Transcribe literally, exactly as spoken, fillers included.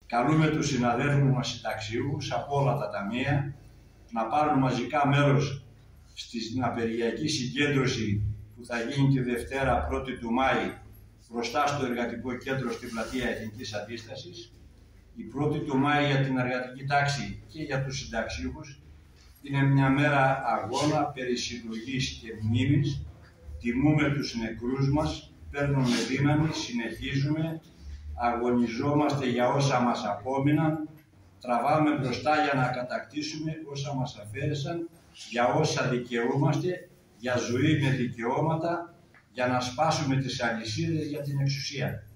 Καλούμε τους συναδέλφους μας συνταξιούχους από όλα τα ταμεία να πάρουν μαζικά μέρος στην απεργιακή συγκέντρωση που θα γίνει τη Δευτέρα πρώτη του Μάη μπροστά στο Εργατικό Κέντρο στην Πλατεία Εθνικής Αντίστασης. Η πρώτη του Μάη για την εργατική τάξη και για τους συνταξιούχους είναι μια μέρα αγώνα περί συλλογής και μνήμης. Τιμούμε τους νεκρούς μας, παίρνουμε δύναμη, συνεχίζουμε, αγωνιζόμαστε για όσα μας απόμειναν, τραβάμε μπροστά για να κατακτήσουμε όσα μας αφαίρεσαν, για όσα δικαιούμαστε, για ζωή με δικαιώματα, για να σπάσουμε τις αλυσίδες για την εξουσία.